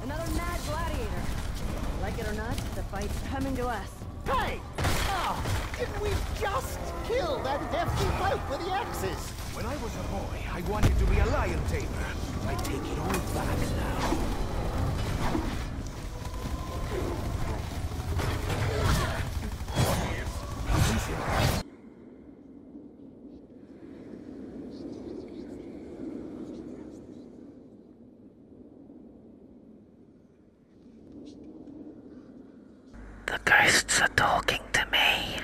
Another mad gladiator. Like it or not, the fight's coming to us. Hey! Oh, didn't we just kill that hefty bloke with the axes? When I was a boy, I wanted to be a lion tamer. I take it all back now. The ghosts are talking to me.